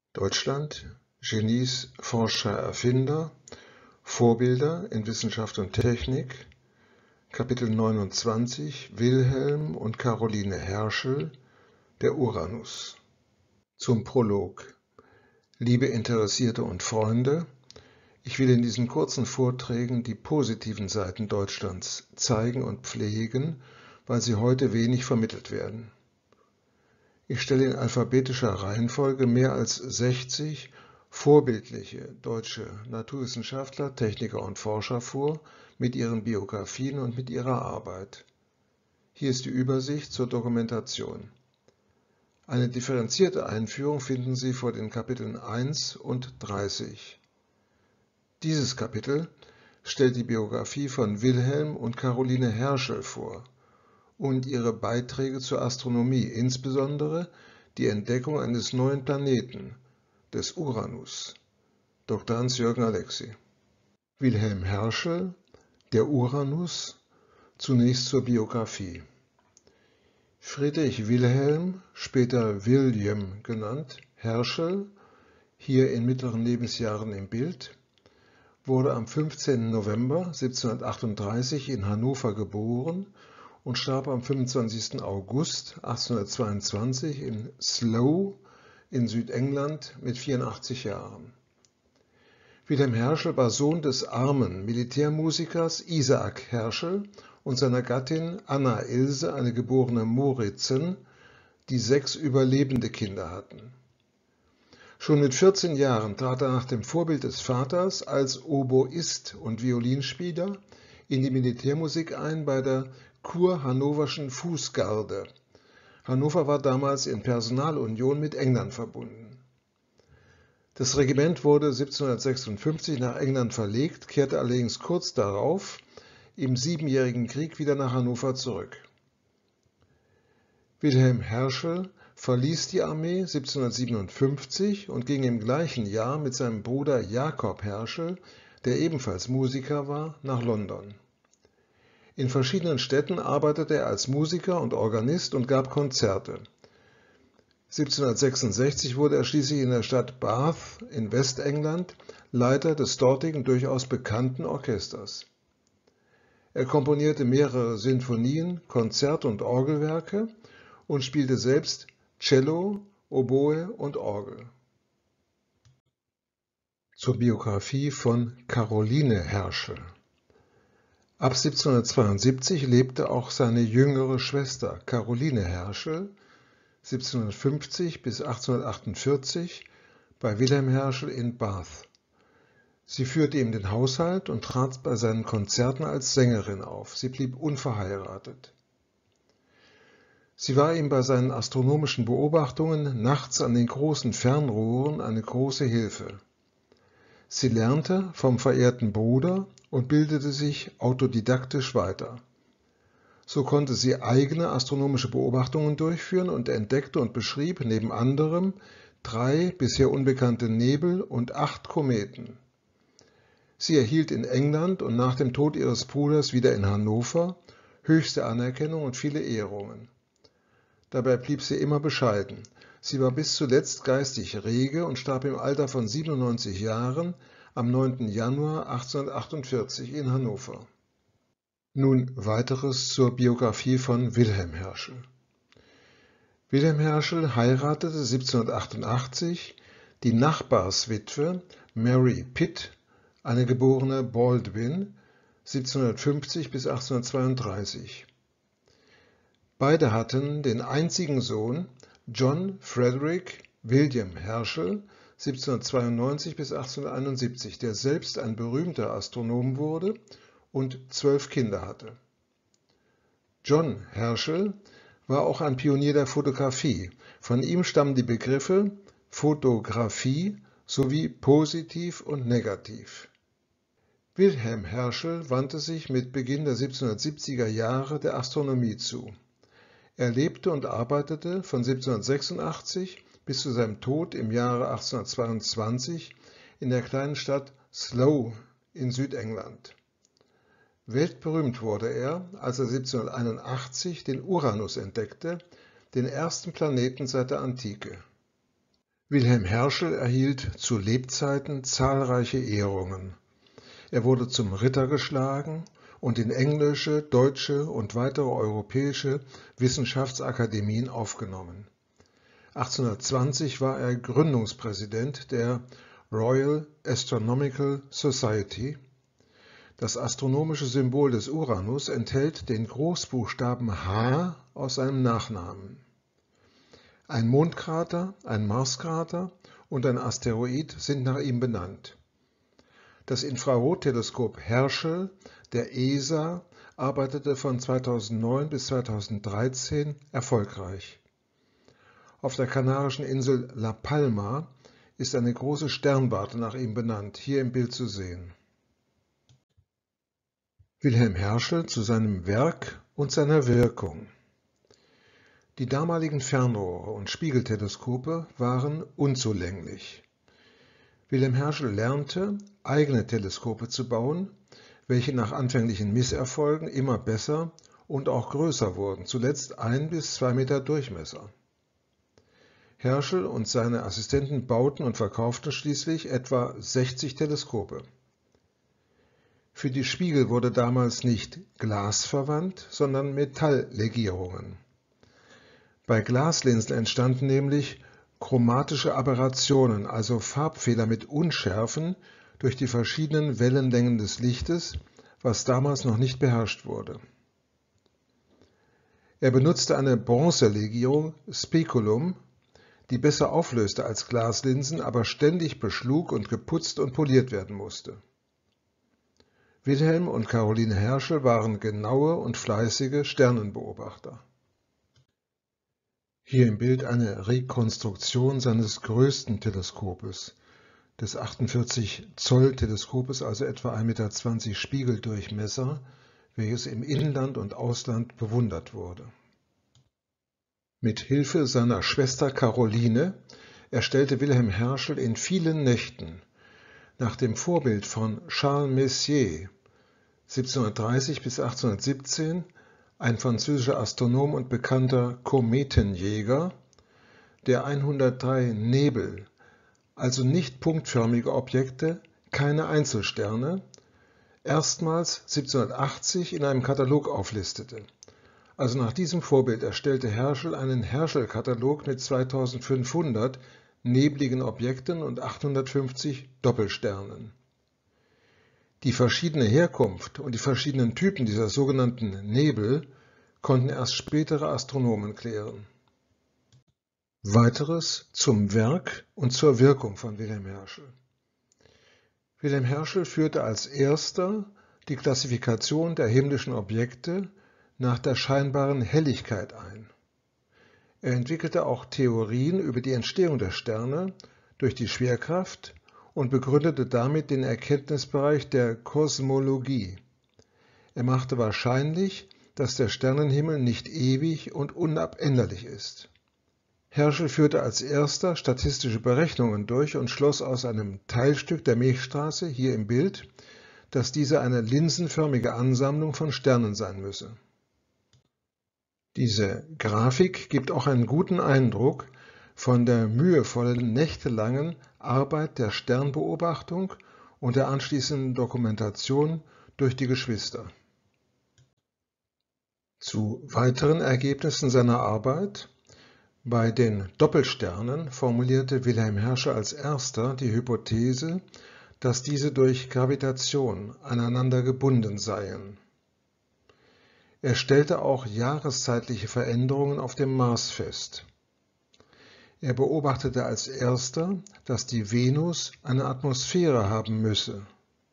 Deutschland: Genies, Forscher, Erfinder, Vorbilder in Wissenschaft und Technik. Kapitel 29: Wilhelm und Caroline Herschel, der Uranus. Zum Prolog. Liebe Interessierte und Freunde, ich will in diesen kurzen Vorträgen die positiven Seiten Deutschlands zeigen und pflegen, weil sie heute wenig vermittelt werden. Ich stelle in alphabetischer Reihenfolge mehr als 60 vorbildliche deutsche Naturwissenschaftler, Techniker und Forscher vor, mit ihren Biografien und mit ihrer Arbeit. Hier ist die Übersicht zur Dokumentation. Eine differenzierte Einführung finden Sie vor den Kapiteln 1 und 30. Dieses Kapitel stellt die Biografie von Wilhelm und Caroline Herschel vor und ihre Beiträge zur Astronomie, insbesondere die Entdeckung eines neuen Planeten, des Uranus. Dr. Hans-Jürgen Alexy. Wilhelm Herschel, der Uranus, zunächst zur Biografie. Friedrich Wilhelm, später William genannt, Herschel, hier in mittleren Lebensjahren im Bild, wurde am 15. November 1738 in Hannover geboren und starb am 25. August 1822 in Slough in Südengland mit 84 Jahren. Wilhelm Herschel war Sohn des armen Militärmusikers Isaak Herschel und seiner Gattin Anna Ilse, eine geborene Moritzen, die 6 überlebende Kinder hatten. Schon mit 14 Jahren trat er nach dem Vorbild des Vaters als Oboist und Violinspieler in die Militärmusik ein bei der Kurhannoverschen Fußgarde. Hannover war damals in Personalunion mit England verbunden. Das Regiment wurde 1756 nach England verlegt, kehrte allerdings kurz darauf im Siebenjährigen Krieg wieder nach Hannover zurück. Wilhelm Herschel verließ die Armee 1757 und ging im gleichen Jahr mit seinem Bruder Jakob Herschel, der ebenfalls Musiker war, nach London. In verschiedenen Städten arbeitete er als Musiker und Organist und gab Konzerte. 1766 wurde er schließlich in der Stadt Bath in Westengland Leiter des dortigen durchaus bekannten Orchesters. Er komponierte mehrere Sinfonien, Konzert- und Orgelwerke und spielte selbst Cello, Oboe und Orgel. Zur Biografie von Caroline Herschel. Ab 1772 lebte auch seine jüngere Schwester Caroline Herschel 1750 bis 1848 bei Wilhelm Herschel in Bath. Sie führte ihm den Haushalt und trat bei seinen Konzerten als Sängerin auf. Sie blieb unverheiratet. Sie war ihm bei seinen astronomischen Beobachtungen nachts an den großen Fernrohren eine große Hilfe. Sie lernte vom verehrten Bruder und bildete sich autodidaktisch weiter. So konnte sie eigene astronomische Beobachtungen durchführen und entdeckte und beschrieb neben anderem 3 bisher unbekannte Nebel und 8 Kometen. Sie erhielt in England und nach dem Tod ihres Bruders wieder in Hannover höchste Anerkennung und viele Ehrungen. Dabei blieb sie immer bescheiden. Sie war bis zuletzt geistig rege und starb im Alter von 97 Jahren am 9. Januar 1848 in Hannover. Nun weiteres zur Biografie von Wilhelm Herschel. Wilhelm Herschel heiratete 1788 die Nachbarswitwe Mary Pitt, eine geborene Baldwin, 1750 bis 1832. Beide hatten den einzigen Sohn John Frederick William Herschel 1792 bis 1871, der selbst ein berühmter Astronom wurde und 12 Kinder hatte. John Herschel war auch ein Pionier der Fotografie. Von ihm stammen die Begriffe Fotografie sowie positiv und negativ. Wilhelm Herschel wandte sich mit Beginn der 1770er Jahre der Astronomie zu. Er lebte und arbeitete von 1786 bis zu seinem Tod im Jahre 1822 in der kleinen Stadt Slough in Südengland. Weltberühmt wurde er, als er 1781 den Uranus entdeckte, den ersten Planeten seit der Antike. Wilhelm Herschel erhielt zu Lebzeiten zahlreiche Ehrungen. Er wurde zum Ritter geschlagen und in englische, deutsche und weitere europäische Wissenschaftsakademien aufgenommen. 1820 war er Gründungspräsident der Royal Astronomical Society. Das astronomische Symbol des Uranus enthält den Großbuchstaben H aus seinem Nachnamen. Ein Mondkrater, ein Marskrater und ein Asteroid sind nach ihm benannt. Das Infrarotteleskop Herschel der ESA arbeitete von 2009 bis 2013 erfolgreich. Auf der kanarischen Insel La Palma ist eine große Sternwarte nach ihm benannt, hier im Bild zu sehen. Wilhelm Herschel zu seinem Werk und seiner Wirkung. Die damaligen Fernrohre und Spiegelteleskope waren unzulänglich. Wilhelm Herschel lernte, eigene Teleskope zu bauen, welche nach anfänglichen Misserfolgen immer besser und auch größer wurden, zuletzt 1 bis 2 Meter Durchmesser. Herschel und seine Assistenten bauten und verkauften schließlich etwa 60 Teleskope. Für die Spiegel wurde damals nicht Glas verwandt, sondern Metalllegierungen. Bei Glaslinsen entstanden nämlich chromatische Aberrationen, also Farbfehler mit Unschärfen durch die verschiedenen Wellenlängen des Lichtes, was damals noch nicht beherrscht wurde. Er benutzte eine Bronzelegierung Speculum, die besser auflöste als Glaslinsen, aber ständig beschlug und geputzt und poliert werden musste. Wilhelm und Caroline Herschel waren genaue und fleißige Sternenbeobachter. Hier im Bild eine Rekonstruktion seines größten Teleskopes, des 48 Zoll Teleskopes, also etwa 1,20 Meter Spiegeldurchmesser, welches im Inland und Ausland bewundert wurde. Mit Hilfe seiner Schwester Caroline erstellte Wilhelm Herschel in vielen Nächten, nach dem Vorbild von Charles Messier 1730 bis 1817, ein französischer Astronom und bekannter Kometenjäger, der 103 Nebel, also nicht punktförmige Objekte, keine Einzelsterne, erstmals 1780 in einem Katalog auflistete. Also nach diesem Vorbild erstellte Herschel einen Herschel-Katalog mit 2500 nebligen Objekten und 850 Doppelsternen. Die verschiedene Herkunft und die verschiedenen Typen dieser sogenannten Nebel konnten erst spätere Astronomen klären. Weiteres zum Werk und zur Wirkung von Wilhelm Herschel. Wilhelm Herschel führte als erster die Klassifikation der himmlischen Objekte nach der scheinbaren Helligkeit ein. Er entwickelte auch Theorien über die Entstehung der Sterne durch die Schwerkraft und begründete damit den Erkenntnisbereich der Kosmologie. Er machte wahrscheinlich, dass der Sternenhimmel nicht ewig und unabänderlich ist. Herschel führte als erster statistische Berechnungen durch und schloss aus einem Teilstück der Milchstraße, hier im Bild, dass diese eine linsenförmige Ansammlung von Sternen sein müsse. Diese Grafik gibt auch einen guten Eindruck von der mühevollen, nächtelangen Arbeit der Sternbeobachtung und der anschließenden Dokumentation durch die Geschwister. Zu weiteren Ergebnissen seiner Arbeit: Bei den Doppelsternen formulierte Wilhelm Herschel als erster die Hypothese, dass diese durch Gravitation aneinander gebunden seien. Er stellte auch jahreszeitliche Veränderungen auf dem Mars fest. Er beobachtete als erster, dass die Venus eine Atmosphäre haben müsse.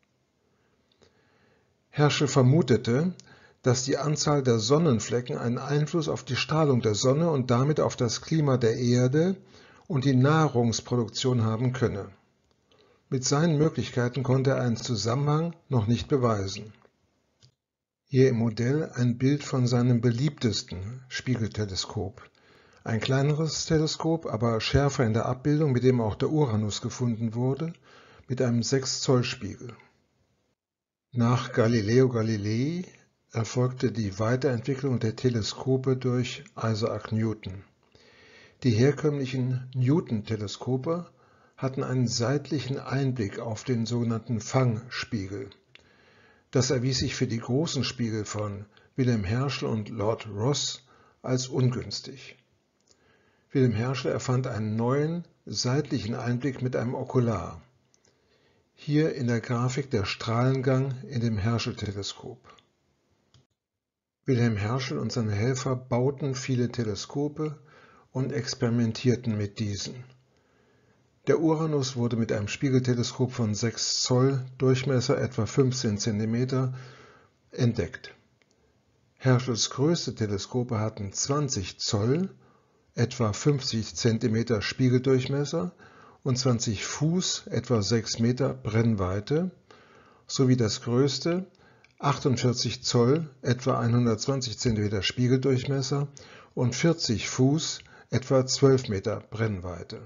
Herschel vermutete, dass die Anzahl der Sonnenflecken einen Einfluss auf die Strahlung der Sonne und damit auf das Klima der Erde und die Nahrungsproduktion haben könne. Mit seinen Möglichkeiten konnte er einen Zusammenhang noch nicht beweisen. Hier im Modell ein Bild von seinem beliebtesten Spiegelteleskop. Ein kleineres Teleskop, aber schärfer in der Abbildung, mit dem auch der Uranus gefunden wurde, mit einem 6-Zoll-Spiegel. Nach Galileo Galilei erfolgte die Weiterentwicklung der Teleskope durch Isaac Newton. Die herkömmlichen Newton-Teleskope hatten einen seitlichen Einblick auf den sogenannten Fangspiegel. Das erwies sich für die großen Spiegel von Wilhelm Herschel und Lord Rosse als ungünstig. Wilhelm Herschel erfand einen neuen seitlichen Einblick mit einem Okular. Hier in der Grafik der Strahlengang in dem Herschel-Teleskop. Wilhelm Herschel und seine Helfer bauten viele Teleskope und experimentierten mit diesen. Der Uranus wurde mit einem Spiegelteleskop von 6 Zoll, Durchmesser etwa 15 cm, entdeckt. Herschels größte Teleskope hatten 20 Zoll, etwa 50 cm Spiegeldurchmesser und 20 Fuß, etwa 6 Meter Brennweite, sowie das größte 48 Zoll, etwa 120 cm Spiegeldurchmesser und 40 Fuß, etwa 12 Meter Brennweite.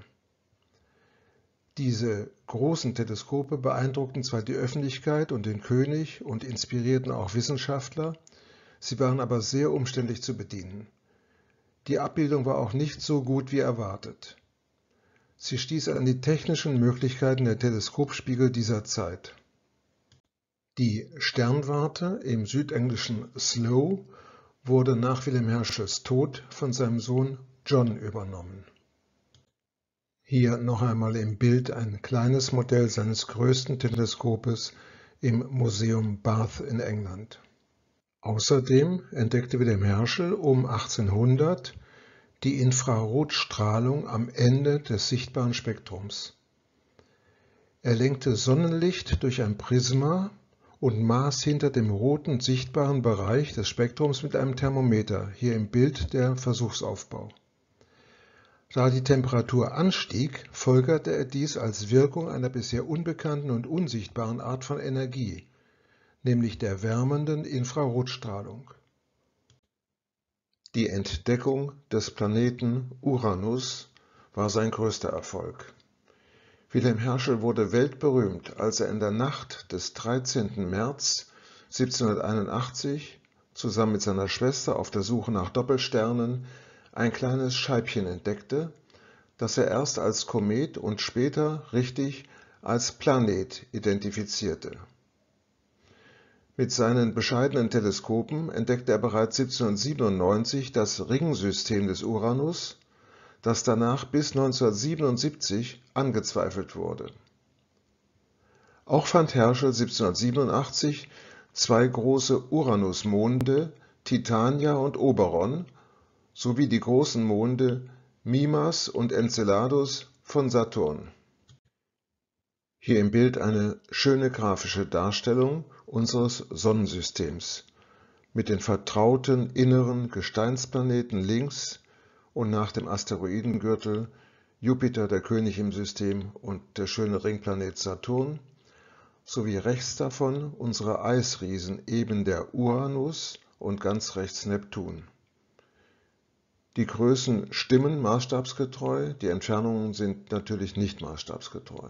Diese großen Teleskope beeindruckten zwar die Öffentlichkeit und den König und inspirierten auch Wissenschaftler, sie waren aber sehr umständlich zu bedienen. Die Abbildung war auch nicht so gut wie erwartet. Sie stieß an die technischen Möglichkeiten der Teleskopspiegel dieser Zeit. Die Sternwarte im südenglischen Slough wurde nach Wilhelm Herschels Tod von seinem Sohn John übernommen. Hier noch einmal im Bild ein kleines Modell seines größten Teleskopes im Museum Bath in England. Außerdem entdeckte Wilhelm Herschel um 1800 die Infrarotstrahlung am Ende des sichtbaren Spektrums. Er lenkte Sonnenlicht durch ein Prisma und maß hinter dem roten sichtbaren Bereich des Spektrums mit einem Thermometer, hier im Bild der Versuchsaufbau. Da die Temperatur anstieg, folgerte er dies als Wirkung einer bisher unbekannten und unsichtbaren Art von Energie, nämlich der wärmenden Infrarotstrahlung. Die Entdeckung des Planeten Uranus war sein größter Erfolg. Wilhelm Herschel wurde weltberühmt, als er in der Nacht des 13. März 1781 zusammen mit seiner Schwester auf der Suche nach Doppelsternen ein kleines Scheibchen entdeckte, das er erst als Komet und später richtig als Planet identifizierte. Mit seinen bescheidenen Teleskopen entdeckte er bereits 1797 das Ringsystem des Uranus, das danach bis 1977 angezweifelt wurde. Auch fand Herschel 1787 zwei große Uranusmonde, Titania und Oberon, sowie die großen Monde Mimas und Enceladus von Saturn. Hier im Bild eine schöne grafische Darstellung unseres Sonnensystems mit den vertrauten inneren Gesteinsplaneten links und nach dem Asteroidengürtel Jupiter, der König im System, und der schöne Ringplanet Saturn, sowie rechts davon unsere Eisriesen, eben der Uranus und ganz rechts Neptun. Die Größen stimmen maßstabsgetreu, die Entfernungen sind natürlich nicht maßstabsgetreu.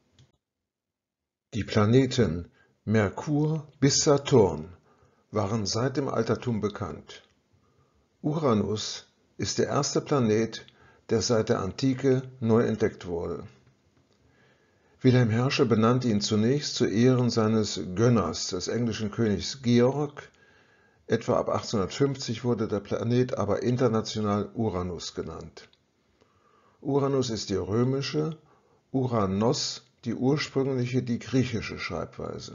Die Planeten Merkur bis Saturn waren seit dem Altertum bekannt. Uranus ist der erste Planet, der seit der Antike neu entdeckt wurde. Wilhelm Herschel benannte ihn zunächst zu Ehren seines Gönners, des englischen Königs Georg. Etwa ab 1850 wurde der Planet aber international Uranus genannt. Uranus ist die römische, Uranos die ursprüngliche, die griechische Schreibweise.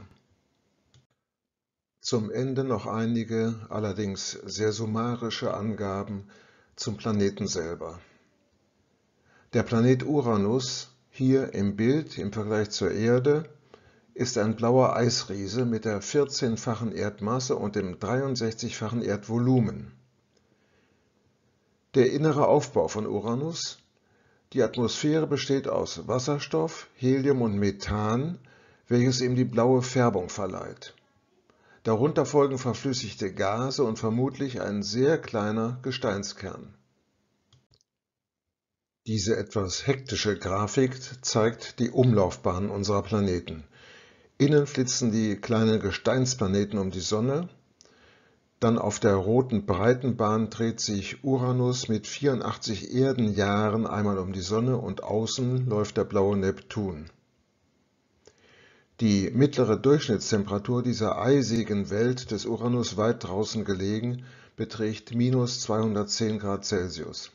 Zum Ende noch einige, allerdings sehr summarische Angaben zum Planeten selber. Der Planet Uranus, hier im Bild im Vergleich zur Erde, ist ein blauer Eisriese mit der 14-fachen Erdmasse und dem 63-fachen Erdvolumen. Der innere Aufbau von Uranus: Die Atmosphäre besteht aus Wasserstoff, Helium und Methan, welches ihm die blaue Färbung verleiht. Darunter folgen verflüssigte Gase und vermutlich ein sehr kleiner Gesteinskern. Diese etwas hektische Grafik zeigt die Umlaufbahn unserer Planeten. Innen flitzen die kleinen Gesteinsplaneten um die Sonne. Dann auf der roten Breitenbahn dreht sich Uranus mit 84 Erdenjahren einmal um die Sonne und außen läuft der blaue Neptun. Die mittlere Durchschnittstemperatur dieser eisigen Welt des Uranus weit draußen gelegen beträgt -210 Grad Celsius.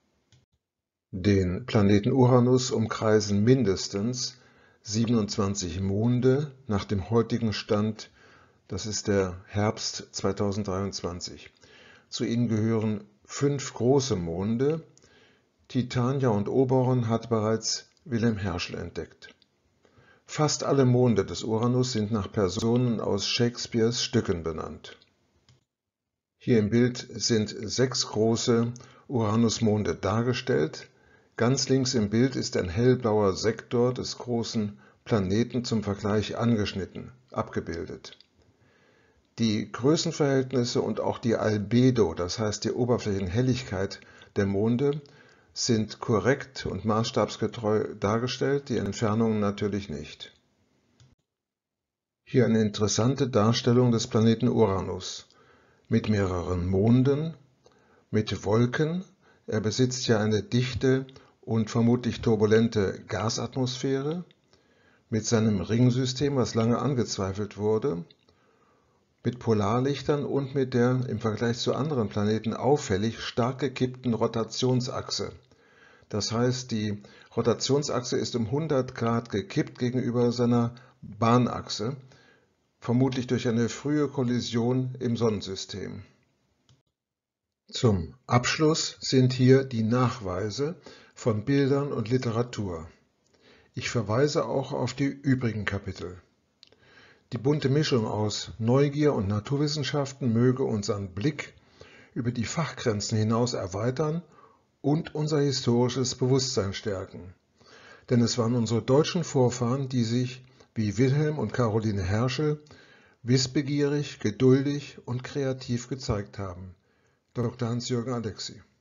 Den Planeten Uranus umkreisen mindestens 27 Monde nach dem heutigen Stand, das ist der Herbst 2023. Zu ihnen gehören 5 große Monde. Titania und Oberon hat bereits Wilhelm Herschel entdeckt. Fast alle Monde des Uranus sind nach Personen aus Shakespeares Stücken benannt. Hier im Bild sind 6 große Uranusmonde dargestellt. Ganz links im Bild ist ein hellblauer Sektor des großen Planeten zum Vergleich angeschnitten, abgebildet. Die Größenverhältnisse und auch die Albedo, das heißt die Oberflächenhelligkeit der Monde, sind korrekt und maßstabsgetreu dargestellt, die Entfernungen natürlich nicht. Hier eine interessante Darstellung des Planeten Uranus mit mehreren Monden, mit Wolken. Er besitzt ja eine dichte und vermutlich turbulente Gasatmosphäre, mit seinem Ringsystem, was lange angezweifelt wurde, mit Polarlichtern und mit der im Vergleich zu anderen Planeten auffällig stark gekippten Rotationsachse. Das heißt, die Rotationsachse ist um 100 Grad gekippt gegenüber seiner Bahnachse, vermutlich durch eine frühe Kollision im Sonnensystem. Zum Abschluss sind hier die Nachweise von Bildern und Literatur. Ich verweise auch auf die übrigen Kapitel. Die bunte Mischung aus Neugier und Naturwissenschaften möge unseren Blick über die Fachgrenzen hinaus erweitern und unser historisches Bewusstsein stärken. Denn es waren unsere deutschen Vorfahren, die sich, wie Wilhelm und Caroline Herschel, wissbegierig, geduldig und kreativ gezeigt haben. Dr. Hans-Jürgen Alexi.